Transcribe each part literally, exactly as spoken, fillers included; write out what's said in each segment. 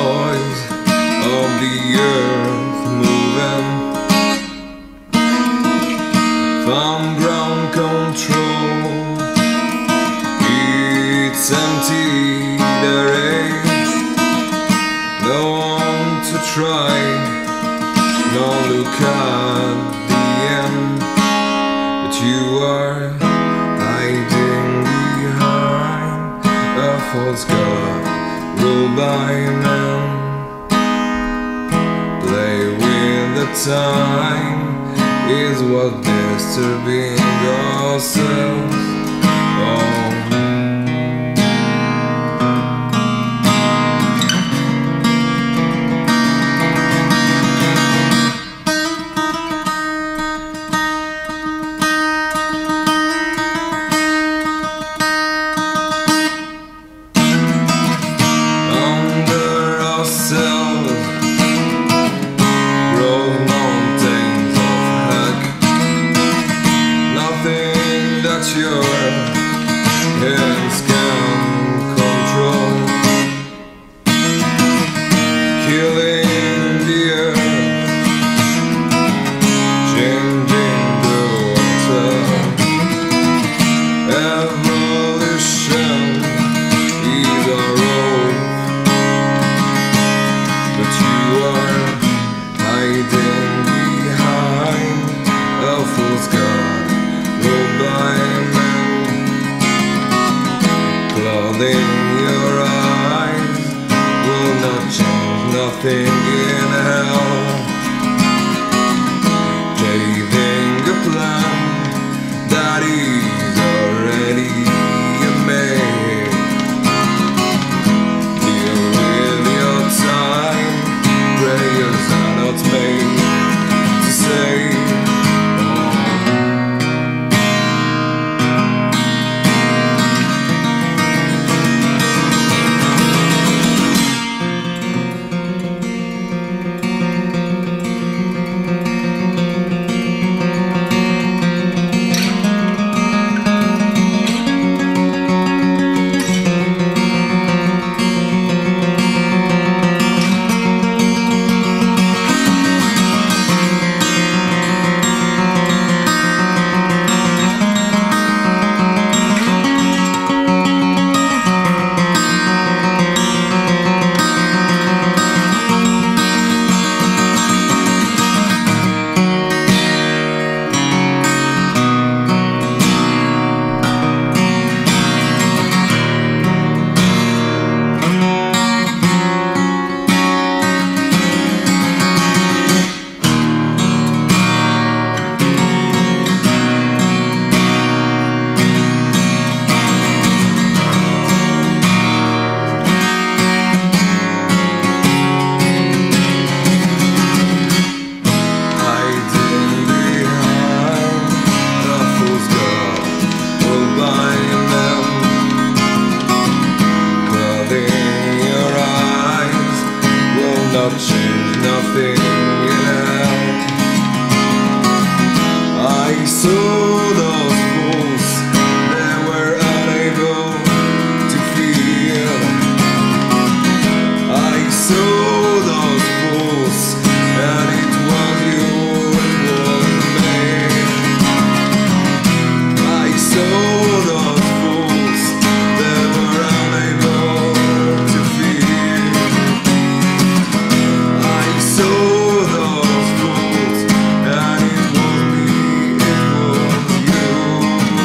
laws of the earth moving from ground control. It's empty, there ain't no one to try, no look at the end, but you are hiding behind a false god ruled by men. Play with the time is what disturbing ourselves. Oh. Your hands can control, killing the earth, changing the water. Evolution is our road, but you are hiding behind a false god ruled by in your eyes will not change nothing in hell. Chasing a plan that is already made. Deal with your time, prayers are not made to say. Change nothing in hell. I saw those fools, they were unable to feel. I saw those fools, and it was you, it was me. I saw those fools, they were unable to feel. I saw those fools, and it was me, it was you.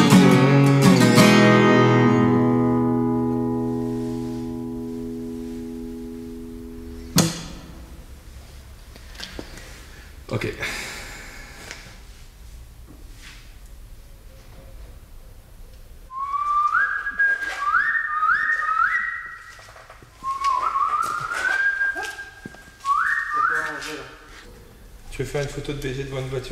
Ok. Tu veux faire une photo de baiser devant une voiture ?